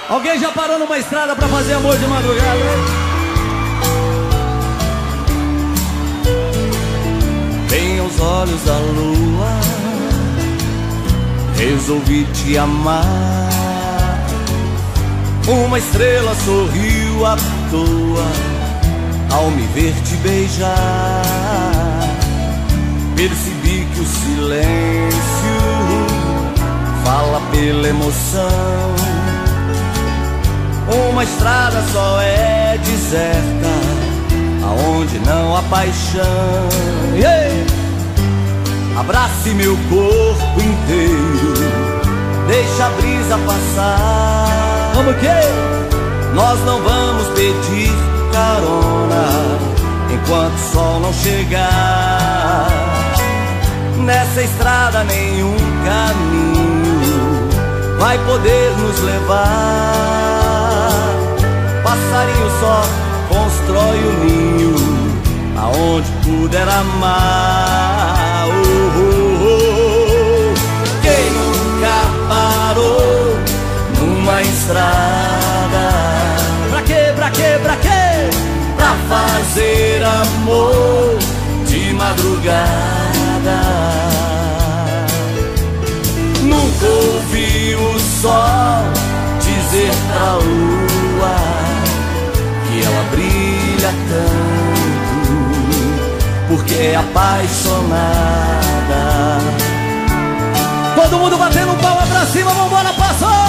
Alguém já parou numa estrada pra fazer amor de madrugada, hein? Bem aos olhos da lua, resolvi te amar. Uma estrela sorriu à toa ao me ver te beijar. Percebi que o silêncio fala pela emoção. Uma estrada só é deserta aonde não há paixão. Abrace meu corpo inteiro, deixa a brisa passar. Vamos que? Nós não vamos pedir carona enquanto o sol não chegar. Nessa estrada nenhum caminho vai poder nos levar. Passarinho só constrói o ninho aonde puder amar. Quem nunca parou numa estrada? Pra quê, pra quê, pra quê? Pra fazer amor de madrugada. Nunca ouvi o sol dizer pra lua que ela brilha tanto, porque é apaixonada. Todo mundo batendo palma pra cima, vambora, passou!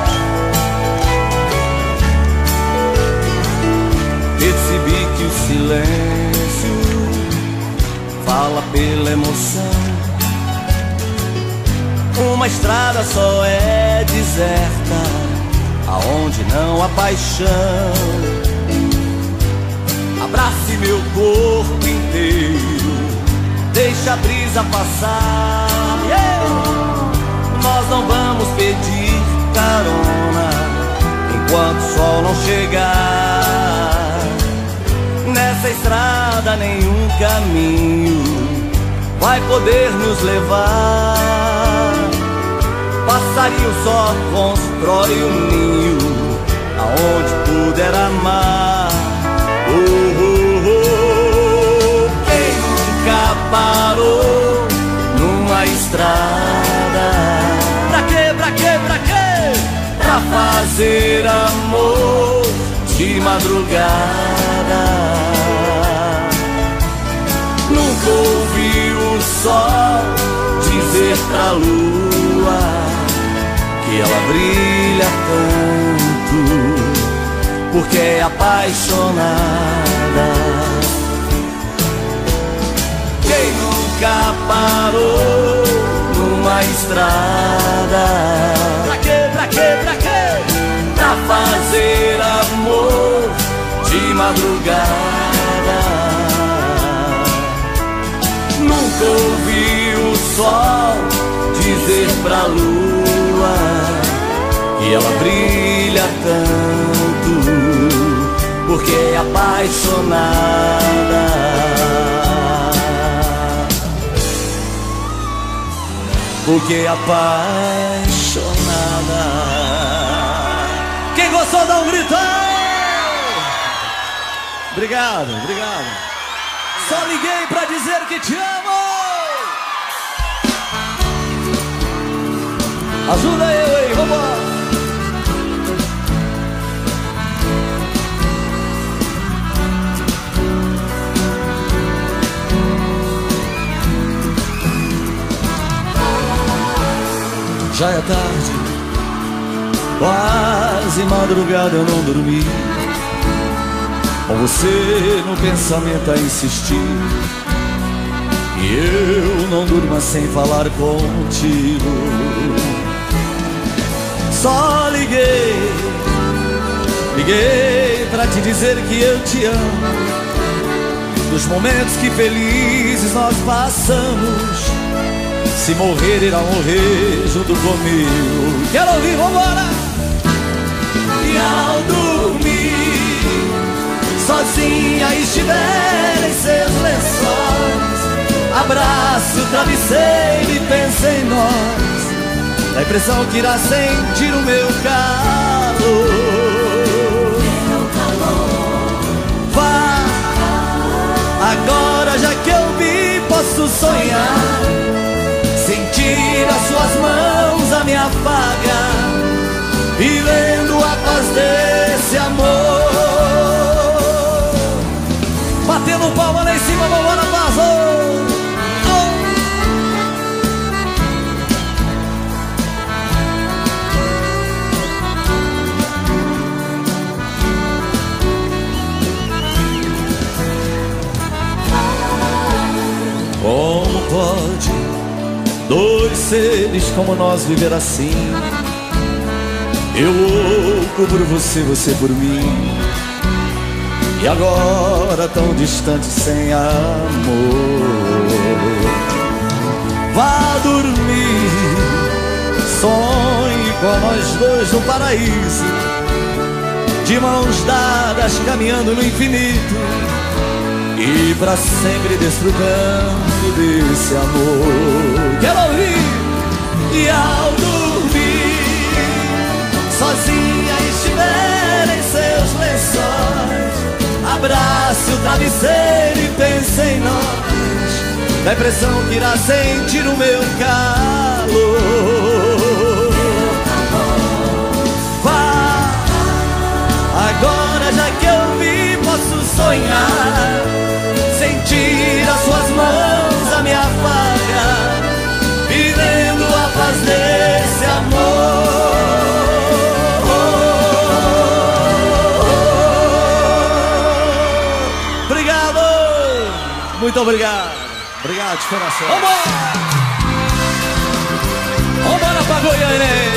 Percebi que o silêncio fala pela emoção. Uma estrada só é deserta aonde não há paixão. Abrace meu corpo inteiro, deixa a brisa passar. Nós não vamos pedir carona enquanto o sol não chegar. Nessa estrada nenhum caminho vai poder nos levar. Passarinho só constrói um ninho aonde puder amar. Quem nunca parou numa estrada? Pra quê, pra quê, pra quê? Pra fazer amor de madrugada. Nunca ouvi o sol dizer pra lua que ela brilha tanto, porque é apaixonada. Quem nunca parou numa estrada? Pra quê, pra quê, pra quê? Pra fazer amor de madrugada. Nunca ouvi o sol dizer pra lua que ela brilha tanto, porque é apaixonada. Porque é apaixonada. Quem gostou, dá um grito! Obrigado, obrigado. Só liguei pra dizer que te amo. Ajuda eu, hein? Vambora. Já é tarde, quase madrugada, eu não dormi. Com você no pensamento a insistir, e eu não durmo sem falar contigo. Só liguei pra te dizer que eu te amo, dos momentos que felizes nós passamos. Se morrer, irá morrer junto comigo. Quero ouvir, vambora! E ao dormir, sozinha estiver em seus lençóis, abraço o travesseiro e pensa em nós. Dá a impressão que irá sentir o meu calor. sonhar. Sentir as suas mãos a me afagar, vivendo a paz desse amor. Batendo palma lá em cima, vambora, paz. Como pode dois seres como nós viver assim? Eu louco por você, você por mim, e agora tão distante sem amor. Vá dormir, sonhe com nós dois no paraíso, de mãos dadas caminhando no infinito, e pra sempre desfrutando desse amor. Quero ouvir! E ao dormir, sozinha estiver em seus lençóis, abrace o travesseiro e pense em nós, da impressão que irá sentir o meu calor. Vá, agora já que eu vi, posso sonhar, sentir as suas mãos a me afagar, vivendo a paz desse amor. Obrigado! Muito obrigado! Obrigado de coração! Vambora! Vambora pra Goiânia!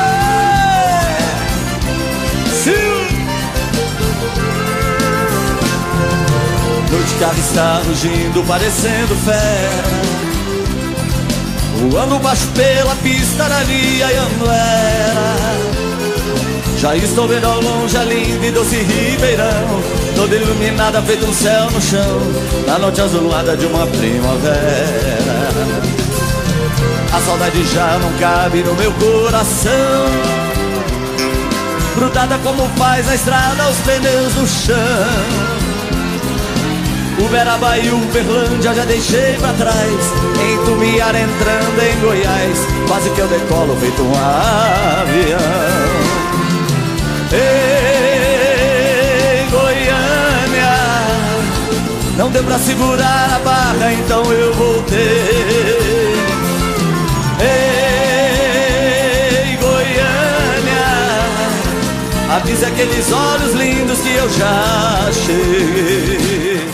Noite carro está rugindo, parecendo fera, voando baixo pela pista da via Anhanguera. Já estou vendo ao longe a linda e doce Ribeirão, toda iluminada feito um céu no chão, na noite azulada de uma primavera. A saudade já não cabe no meu coração, grudada como faz na estrada os pneus no chão. Uberaba e Uberlândia já deixei pra trás, em Tumiar entrando em Goiás, quase que eu decolo feito um avião. Ei, Goiânia, não deu pra segurar a barra, então eu voltei. Ei, Goiânia, avisa aqueles olhos lindos que eu já cheguei.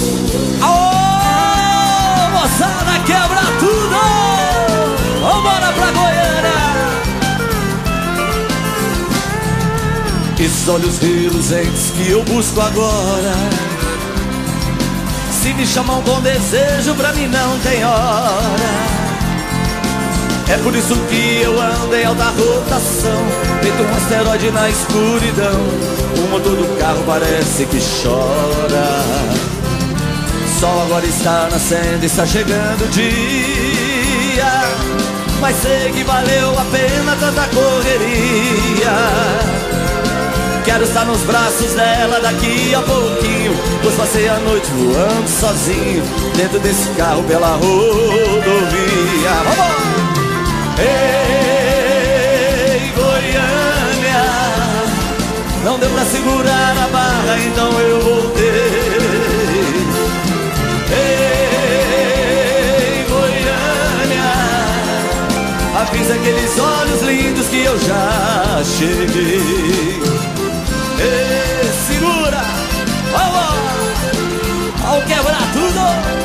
Aô, moçada, quebra tudo! Vambora pra Goiânia! Esses olhos reluzentes que eu busco agora, se me chamam com desejo, pra mim não tem hora. É por isso que eu ando em alta rotação, feito um asteroide na escuridão. O motor do carro parece que chora. O sol agora está nascendo, está chegando o dia, mas sei que valeu a pena tanta correria. Quero estar nos braços dela daqui a pouquinho, pois passei a noite voando sozinho, dentro desse carro pela rodovia. Vamos! Ei, Goiânia, não deu pra segurar a barra, então eu voltei. Ei, Goiânia, avisa aqueles olhos lindos que eu já cheguei. Ei, segura, vamos, ao quebrar tudo.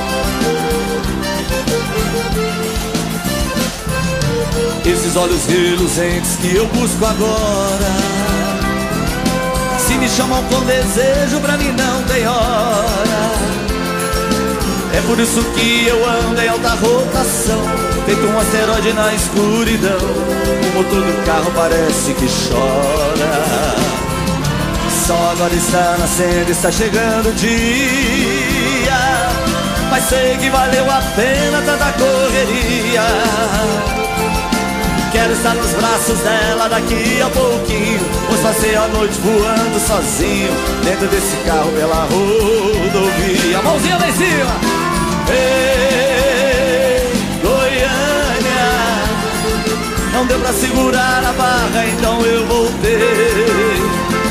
Esses olhos reluzentes que eu busco agora, se me chamam com desejo, pra mim não tem hora. É por isso que eu ando em alta rotação, feito um asteroide na escuridão. O motor do carro parece que chora. O sol agora está nascendo, está chegando o dia, mas sei que valeu a pena tanta correria. Quero estar nos braços dela daqui a pouquinho, pois passei a noite voando sozinho, dentro desse carro pela rodovia. Mãozinha lá em cima. Ei, Não deu pra segurar a barra, então eu voltei.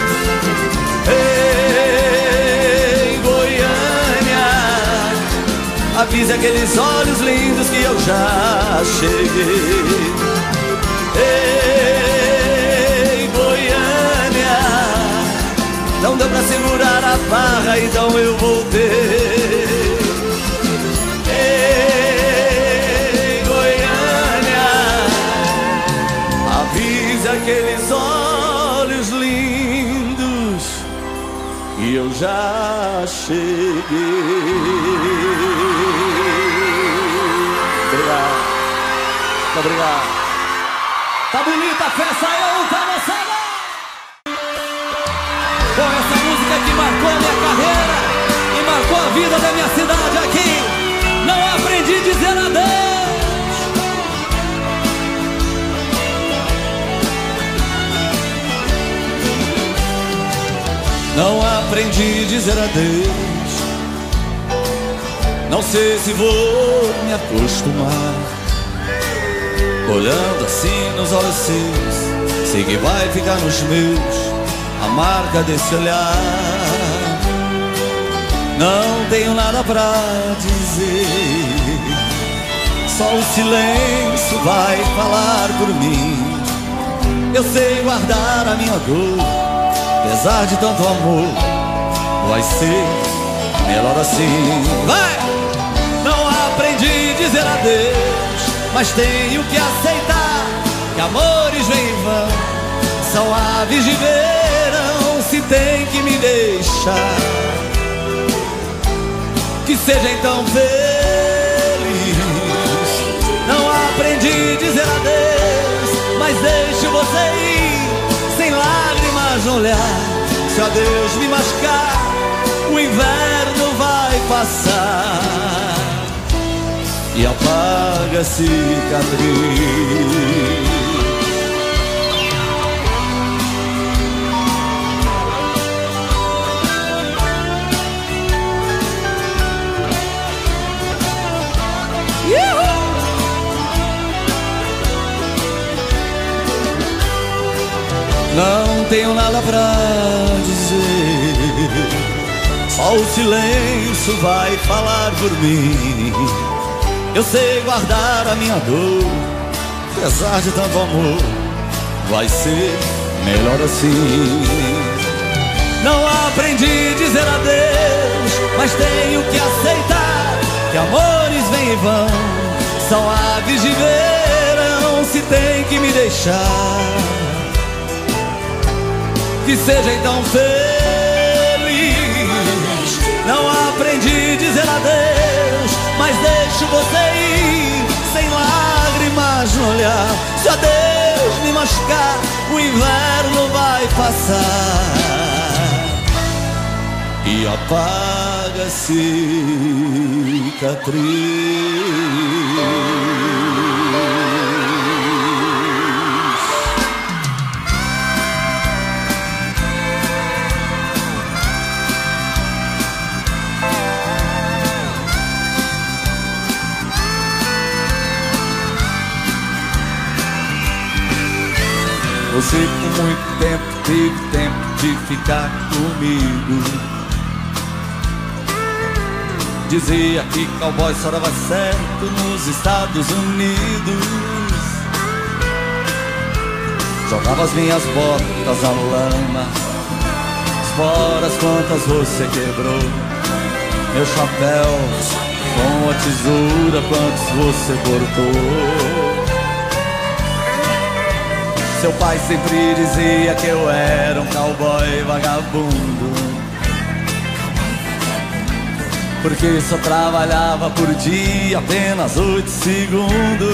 Ei, Goiânia, avise aqueles olhos lindos que eu já cheguei. Ei, Goiânia, não deu pra segurar a barra, então eu voltei. Ei, Goiânia, avise aqueles olhos lindos que eu já cheguei. Obrigado. Muito obrigado. Tá bonita a festa aí, ou tá moçada? Bom, essa música que marcou a minha carreira e marcou a vida da minha cidade aqui. Não aprendi a dizer adeus. Não aprendi a dizer adeus. Não sei se vou me acostumar. Olhando assim nos olhos seus, sei que vai ficar nos meus a marca desse olhar. Não tenho nada pra dizer, só o silêncio vai falar por mim. Eu sei guardar a minha dor, apesar de tanto amor. Vai ser melhor assim. Vai! Não aprendi a dizer adeus, mas tenho que aceitar que amores vêm e vão, são aves de verão, se tem que me deixar. Que seja então feliz. Não aprendi a dizer adeus, mas deixo você ir, sem lágrimas no olhar. Se o adeus me machucar, o inverno vai passar e apaga a cicatriz. Não tenho nada pra dizer, só o silêncio vai falar por mim. Eu sei guardar a minha dor, apesar de tanto amor. Vai ser melhor assim. Não aprendi a dizer adeus, mas tenho que aceitar que amores vêm e vão, são aves de verão, se tem que me deixar. Que seja então feliz. Não aprendi a dizer adeus, mas deixo você ir, sem lágrimas no olhar. Se a Deus me machucar, o inverno vai passar e apaga a cicatriz. Você por muito tempo teve tempo de ficar comigo. Dizia que cowboy só dava certo nos Estados Unidos. Jogava as minhas botas na lama, esporas quantas você quebrou. Meus chapéus com a tesoura quantos você cortou. Seu pai sempre dizia que eu era um cowboy vagabundo, porque só trabalhava por dia apenas 8 segundos.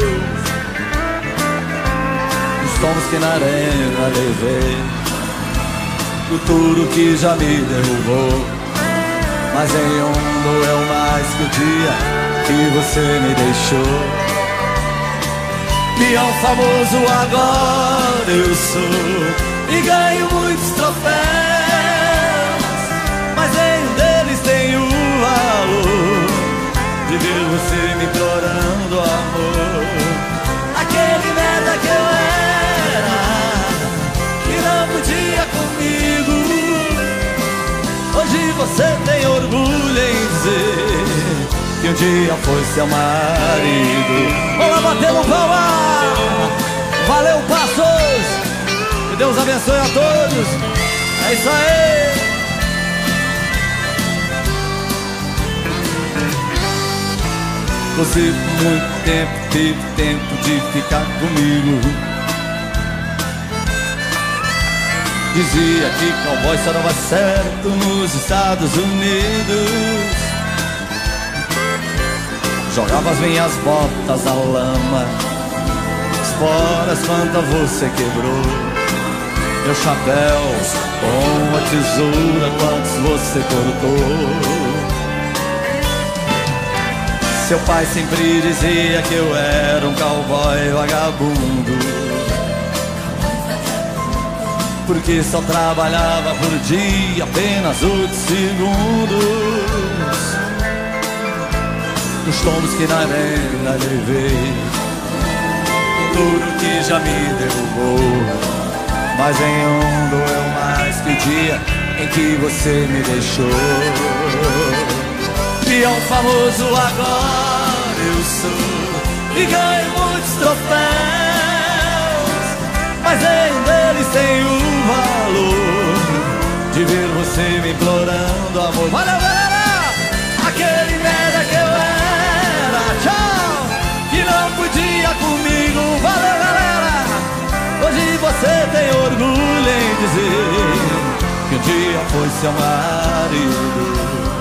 Os tombos que na arena levei, o tudo que já me derrubou, mas em um doeu mais que o dia que você me deixou. Peão famoso agora eu sou e ganho muitos troféus, mas em um deles tem o valor de ver você me implorando amor. Aquele merda dia foi seu marido. Vamos lá bater no palma. Valeu, Passos. Que Deus abençoe a todos. É isso aí. Você por muito tempo teve tempo de ficar comigo. Dizia que cowboy só dava certo nos Estados Unidos. Jogava as minhas botas à lama, esporas quanto você quebrou. Meu chapéu com a tesoura, quantos você cortou. Seu pai sempre dizia que eu era um cowboy vagabundo, porque só trabalhava por dia apenas 8 segundos. Os tombos que na arena levei, tudo que já me derrubou, mas em um doeu mais que o dia em que você me deixou. Peão famoso agora eu sou e ganho muitos troféus, mas nenhum deles tem o valor de ver você me implorando amor. Valeu, galera! Aquele merda que eu era, tchau, que não podia comigo. Valeu, galera! Hoje você tem orgulho em dizer que um dia foi seu marido.